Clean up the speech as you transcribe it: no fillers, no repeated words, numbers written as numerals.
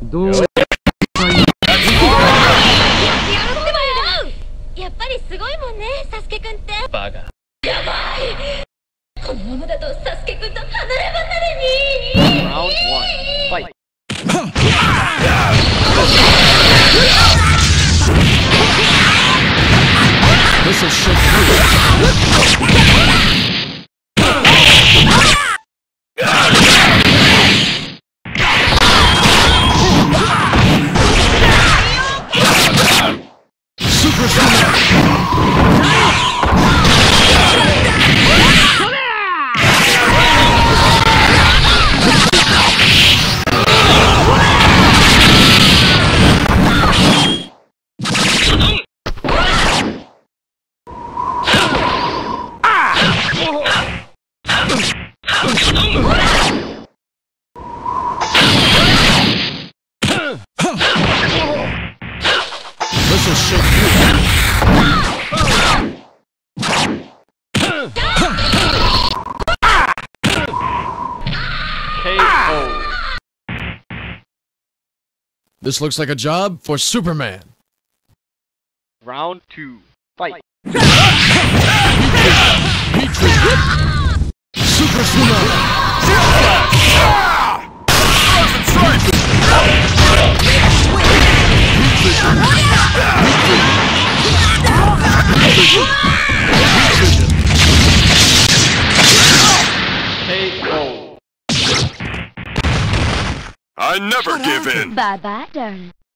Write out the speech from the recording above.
どうやっぱりすごいもんね、サスケくんって。 バカ。 やばい。このままだとサスケくんと離れ離れに。 Round 1 Fight. This is shit through. Super This is shit through. KO. This looks like a job for Superman. Round 2 Fight. Super Sumo. KO. I never give in. Bye bye, darling.